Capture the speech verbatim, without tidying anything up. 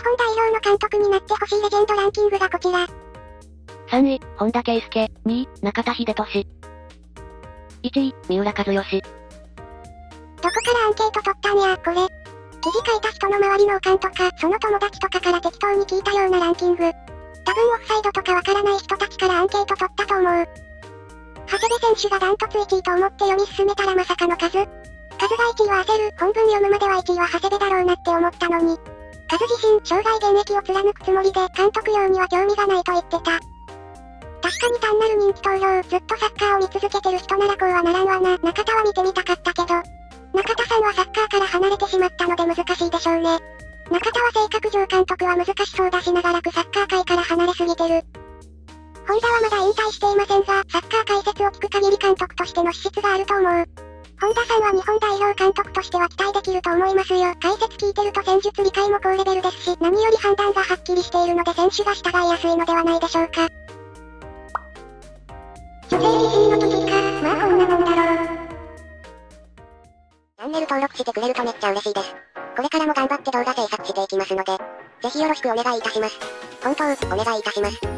本代表の監督になってほしいレジェンドランキングがこちら。 さんい、本田圭佑。にい、中田英寿。いちい、三浦知良。 どこからアンケート取ったんや、これ。記事書いた人の周りのおかんとか、その友達とかから適当に聞いたようなランキング。多分オフサイドとかわからない人たちからアンケート取ったと思う。長谷部選手がダントツいちいと思って読み進めたらまさかの数。数がいちいは焦る、本文読むまではいちいは長谷部だろうなって思ったのに。数自身、生涯現役を貫くつもりで、監督業には興味がないと言ってた。確かに単なる人気投票、ずっとサッカーを見続けてる人ならこうはならんわな。中田は見てみたかったけど。中田さんはサッカーから離れてしまったので難しいでしょうね。中田は性格上監督は難しそうだし長らくサッカー界から離れすぎてる。本田はまだ引退していませんが、サッカー解説を聞く限り監督としての資質があると思う。本田さんは日本代表監督としては期待できると思いますよ。解説聞いてると戦術理解も高レベルですし、何より判断がはっきりしているので選手が従いやすいのではないでしょうか。女性自身の記事か、まあこんなもんだろう。 チャンネル登録してくれるとめっちゃ嬉しいです。これからも頑張って動画制作していきますので、ぜひよろしくお願いいたします。本当、お願いいたします。